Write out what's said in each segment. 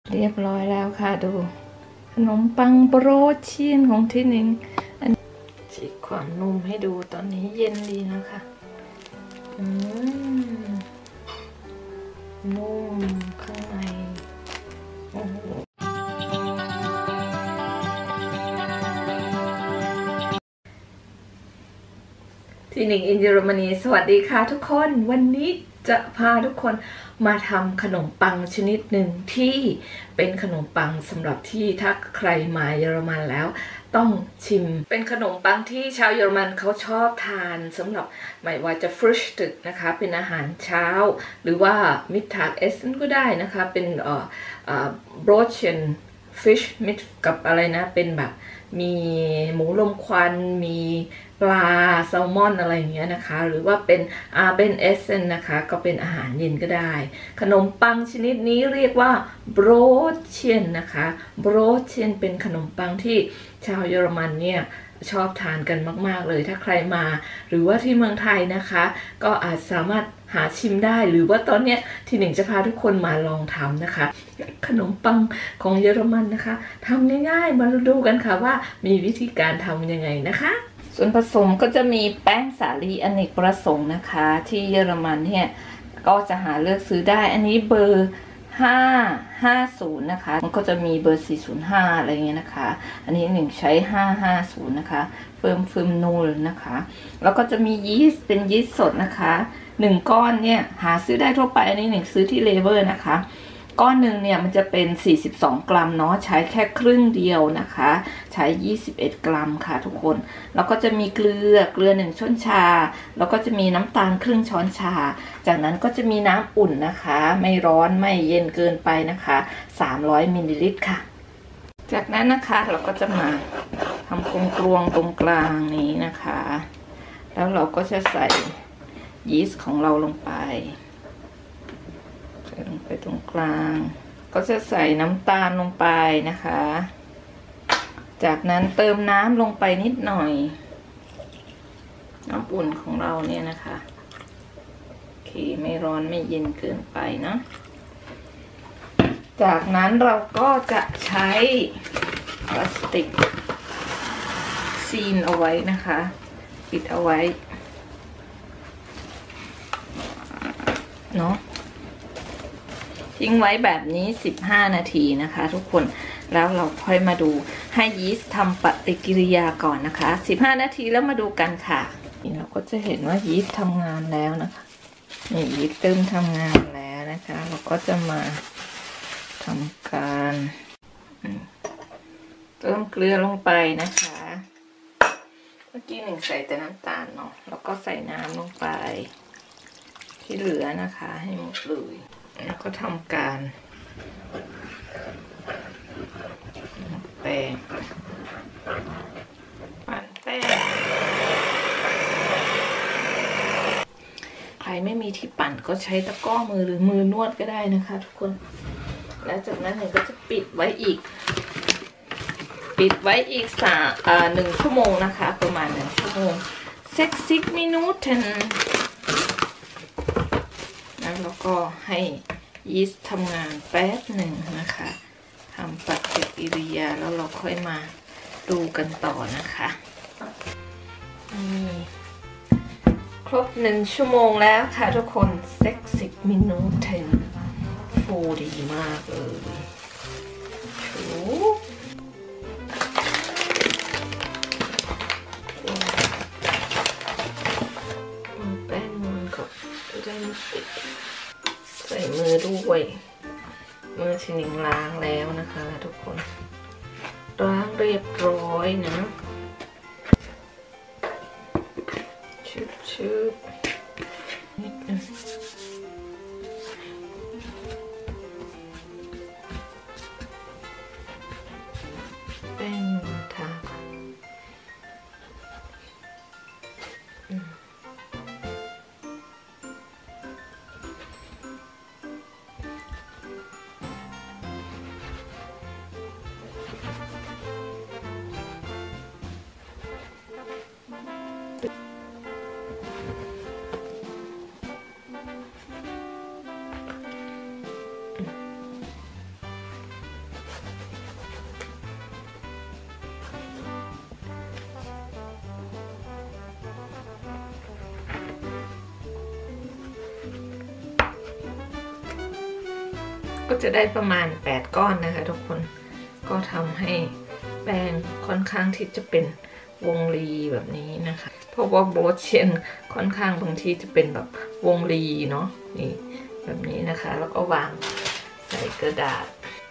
เรียบร้อยแล้วค่ะดูขนมปังโปรเชียนของที่หนึ่งฉีกความนุ่มให้ดูตอนนี้เย็นดีนะคะนุ่มข้างในโอ้โหที่หนึ่งอินเยอรมนีสวัสดีค่ะทุกคนวันนี้จะพาทุกคนมาทำขนมปังชนิดหนึ่งที่เป็นขนมปังสำหรับที่ถ้าใครมาเยอรมันแล้วต้องชิมเป็นขนมปังที่ชาวเยอรมันเขาชอบทานสำหรับไม่ว่าจะฟรุชตึกนะคะเป็นอาหารเช้าหรือว่ามิดทากเอสก็ได้นะคะเป็นโบรเชนฟิชมิดกับอะไรนะเป็นแบบมีหมูลมควันมีปลาแซลมอนอะไรอย่างเงี้ยนะคะหรือว่าเป็นอาเบนเอสเซนนะคะก็เป็นอาหารเย็นก็ได้ขนมปังชนิดนี้เรียกว่าโบรเชียนนะคะโบรเชียนเป็นขนมปังที่ชาวเยอรมันเนี่ยชอบทานกันมากๆเลยถ้าใครมาหรือว่าที่เมืองไทยนะคะก็อาจสามารถหาชิมได้หรือว่าตอนเนี้ยที่หนึ่งจะพาทุกคนมาลองทำนะคะขนมปังของเยอรมันนะคะทำง่ายๆมาดูกันค่ะว่ามีวิธีการทำยังไงนะคะส่วนผสมก็จะมีแป้งสาลีอเนกประสงค์นะคะที่เยอรมันเนี่ยก็จะหาเลือกซื้อได้อันนี้เบอร์550นะคะมันก็จะมีเบอร์405อะไรเงี้ยนะคะอันนี้หนึ่งใช้550นะคะเฟิร์มนูลนะคะแล้วก็จะมียีสต์เป็นยีสต์สดนะคะ1ก้อนเนี่ยหาซื้อได้ทั่วไปอันนี้หนึ่งซื้อที่เลเวอร์นะคะก้อนหนึ่งเนี่ยมันจะเป็น42กรัมเนาะใช้แค่ครึ่งเดียวนะคะใช้21กรัมค่ะทุกคนแล้วก็จะมีเกลือ1ช้อนชาแล้วก็จะมีน้ำตาลครึ่งช้อนชาจากนั้นก็จะมีน้ำอุ่นนะคะไม่ร้อนไม่เย็นเกินไปนะคะ300มิลลิลิตรค่ะจากนั้นนะคะเราก็จะมาทำกลวงตรงกลางนี้นะคะแล้วเราก็จะใส่ยีสต์ของเราลงไปตรงกลางก็จะใส่น้ำตาลลงไปนะคะจากนั้นเติมน้ำลงไปนิดหน่อยน้ำอุ่นของเราเนี่ยนะคะโอเคไม่ร้อนไม่เย็นเกินไปนะจากนั้นเราก็จะใช้พลาสติกซีนเอาไว้นะคะปิดเอาไว้เนาะทิ้งไว้แบบนี้15นาทีนะคะทุกคนแล้วเราค่อยมาดูให้ยีสต์ทำปฏิกิริยาก่อนนะคะ15นาทีแล้วมาดูกันค่ะนี่เราก็จะเห็นว่ายีสต์ทำงานแล้วนะคะนี่ยีสต์เริ่มทำงานแล้วนะคะเราก็จะมาทำการเติมเกลือลงไปนะคะเมื่อกี้หนึ่งใส่แต่น้ำตาลเนาะแล้วก็ใส่น้ำลงไปที่เหลือนะคะให้หมดเลยแล้วก็ทำการแป้งปั่นแป้งใครไม่มีที่ปั่นก็ใช้ตะกร้อมือหรือมือนวดก็ได้นะคะทุกคนแล้วจากนั้นเนี่ยก็จะปิดไว้อีก1 ชั่วโมงนะคะประมาณ1 ชั่วโมง60 Minutenแล้วก็ให้ยีสต์ทำงานแป๊บหนึ่งนะคะทำปฏิกิริยาแล้วเราค่อยมาดูกันต่อนะคะนี่ครบ1 ชั่วโมงแล้วค่ะทุกคน60 Minuten ฟูดีมากเลยแป้งมันก็จะได้ไม่ติดใส่มือด้วยมือที่หนึ่งล้างแล้วนะคะทุกคนล้างเรียบร้อยนะชืบนิดนึงแป้งทาก็จะได้ประมาณ8ก้อนนะคะทุกคนก็ทำให้แป้งค่อนข้างที่จะเป็นวงรีแบบนี้นะคะเพราะว่าโบเชียนค่อนข้างบางทีจะเป็นแบบวงรีเนาะนี่แบบนี้นะคะแล้วก็วางใส่กระดาษ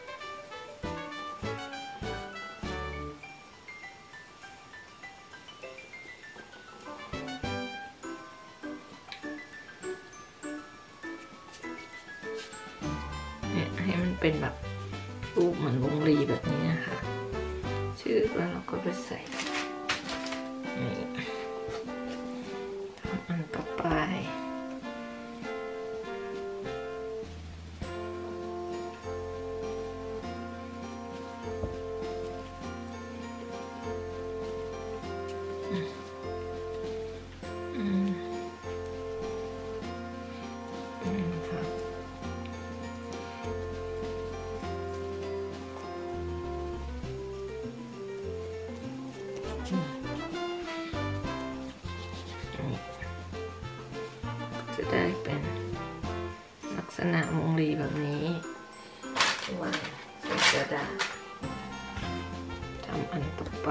ให้มันเป็นแบบรูปเหมือนวงรีแบบนี้นะคะชื่อแล้วเราก็ไปใส่ทำอันต่อไปจะได้เป็นลักษณะวงรีแบบนี้วางใส่กระดาษทำอันต่อไป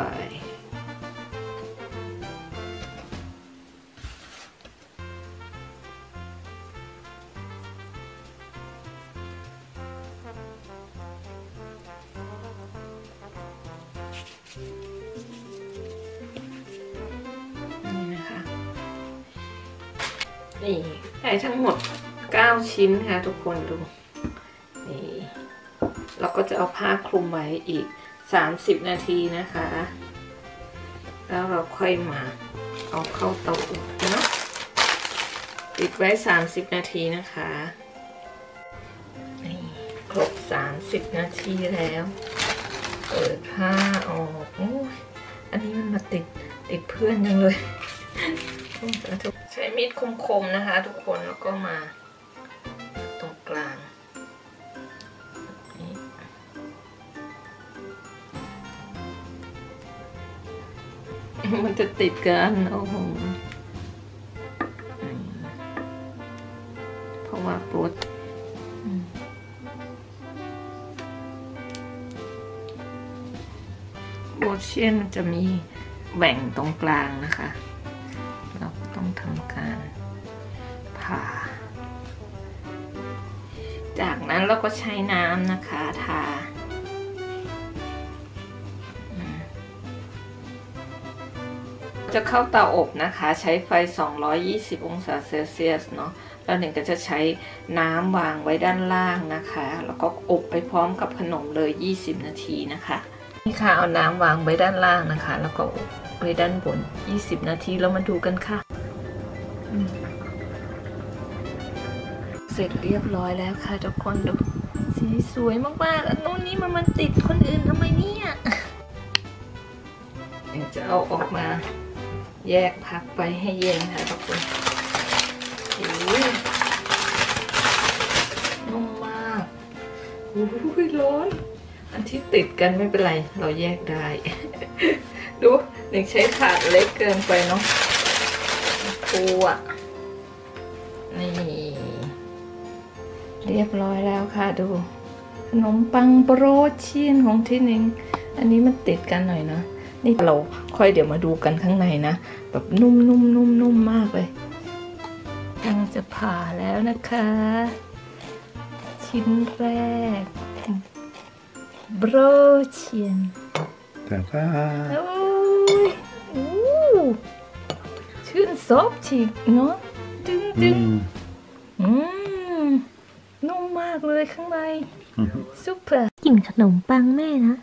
นี่ได้ทั้งหมด9ชิ้นค่ะทุกคนดูนี่เราก็จะเอาผ้าคลุมไว้อีก30นาทีนะคะแล้วเราค่อยมาเอาเข้าเตาอบนะปิดไว้30นาทีนะคะนี่ครบ30นาทีแล้วเปิดผ้าออกโอ้ยอันนี้มันมาติดเพื่อนยังเลยใช้มีดคมๆนะคะทุกคนแล้วก็มาตรงกลางมันจะติดกันโอ้โหเพราะว่าโบเชียนมันจะมีแบ่งตรงกลางนะคะเราต้องทำการผ่าจากนั้นเราก็ใช้น้ำนะคะทาจะเข้าเตาอบนะคะใช้ไฟ220องศาเซลเซียสเนาะแล้วหนึ่งก็จะใช้น้ำวางไว้ด้านล่างนะคะแล้วก็อบไปพร้อมกับขนมเลย20นาทีนะคะนี่ค่ะเอาน้ำวางไว้ด้านล่างนะคะแล้วก็อบไว้ด้านบน20นาทีแล้วมาดูกันค่ะเสร็จเรียบร้อยแล้วค่ะทุกคนดูสีสวยมากๆอันนู้นนี่มันติดคนอื่นทำไมเนี่ยเดี๋ยวจะเอาออกมาแยกพักไปให้เย็นค่ะทุกคนนุ่มมากอุ้ยร้อนอันที่ติดกันไม่เป็นไรเราแยกได้ดูหนึ่งใช้ถาดเล็กเกินไปเนาะปูอ่ะนี่เรียบร้อยแล้วค่ะดูขนมปังโปรเชียนของที่หนึ่งอันนี้มันติดกันหน่อยนะนี่เราค่อยเดี๋ยวมาดูกันข้างในนะแบบนุ่มมากเลยยังจะผ่าแล้วนะคะชิ้นแรกโบรเชียนแต่ก็โอ้ยชื่นซบฉีกเนาะดึงนุ่มมากเลยข้างในซุปเปอร์กลิ่นขนมปังแม่นะ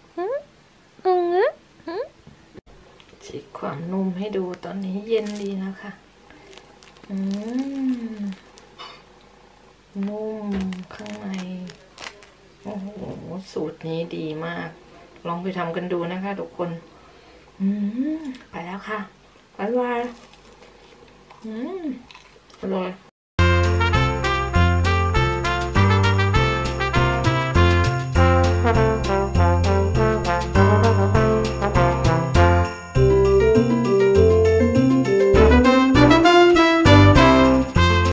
ฉีกความนุ่มให้ดูตอนนี้เย็นดีนะคะนุ่มข้างในโอ้โหสูตรนี้ดีมากลองไปทำกันดูนะคะทุกคนไปแล้วค่ะบ๊ายบายอร่อย